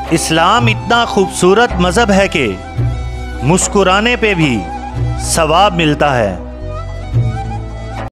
इस्लाम इतना खूबसूरत मज़हब है कि मुस्कुराने पे भी सवाब मिलता है।